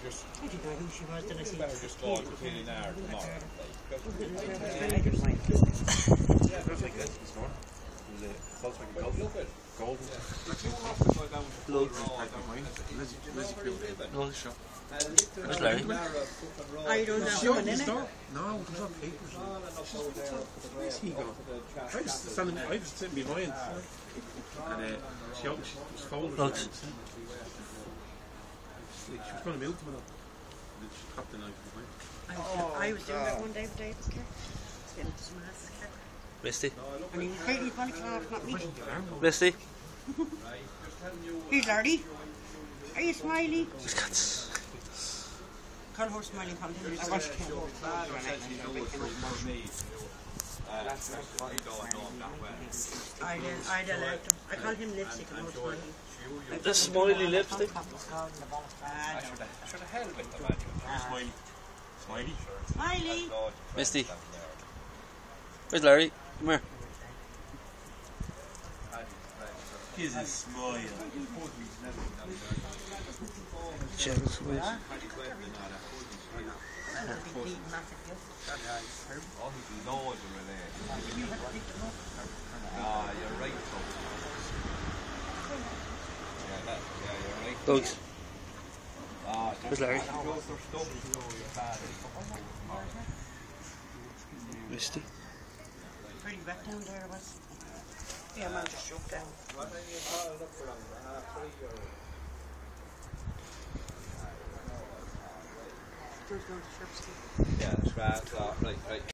just... I didn't know who she was, then I see better just go on to cleaning hour tomorrow. Gold. Luggs. Where's Larry? I don't know one in it. No, there's no papers. Where's he gone? I was sitting behind. And she was folded. Luggs. She was going to move to me though. And then she dropped the knife behind. I was doing that one day with David's car. Getting some ass car. Misty. And he was fighting his money off, not me. Misty. Here's Larry. Are you smiley? He's got... Call her smiley pumpkin. I watched him. I'd elect him. I call him lipstick and horse smiley. The smiley lipstick. I should have held with the man. Smiley. Smiley? Smiley! Misty. Where's Larry? Come here. Here's a smile. Cheers, wait. Oh, he's loads of related. Nah, you're right, folks. Yeah, you're right. Luggs. Where's Larry? Misty. Pretty wet down there, was it? Yeah, man just shook down. Where's going to Shrubsky? Yeah, that's right. Right.